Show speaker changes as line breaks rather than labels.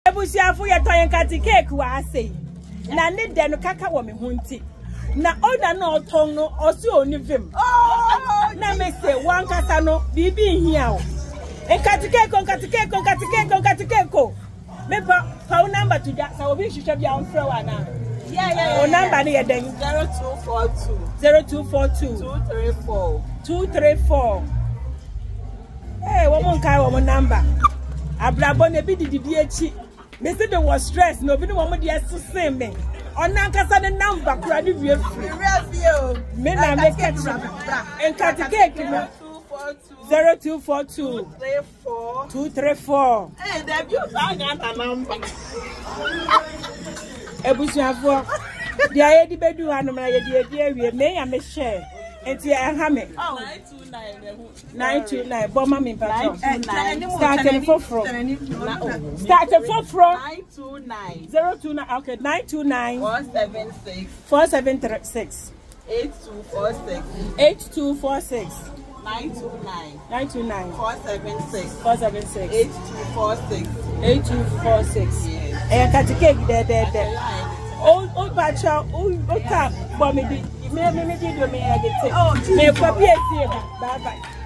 Ebusiafo ye toyen kati cake wa asey. Na ne de no kaka wo me hunti. Na oda na oton no osi oni vim. Na me say one kasa no bibi hia o. Nkati cake. Me pa number to that so obi hwehwe bia on frɛ wa na. Yeah. O number ne ye den 0242 234. Hey, woman kai woman number. Abrabo ne bi didi echi. Me say there was stress no bi no woman dey so same me. Ona kasa the number kura di wie free. Me na make it. Nkati cake 0242 234.
Hey, that you find a number.
Ebusiafo. Dia ye di bedu anu na ye di awie me ya me share. Enti ha me. 929. Bomma me pato. Starting for 929. 029. Okay, 929 4736 8246 929 476 8246. Eh, kati cake there. Old bacha, old cap, bomb me. Me did me. I get it. Oh, me, bye bye.